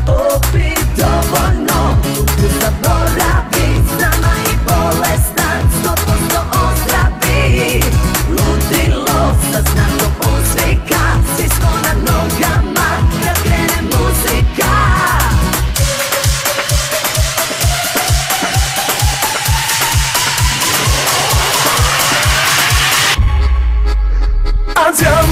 Opit dovoljno, tu zaboravi, s nama i bolestan 100% ozdravi. Ludilo sa znakom uzvika, svi smo na nogama kad krene muzika. Andiamo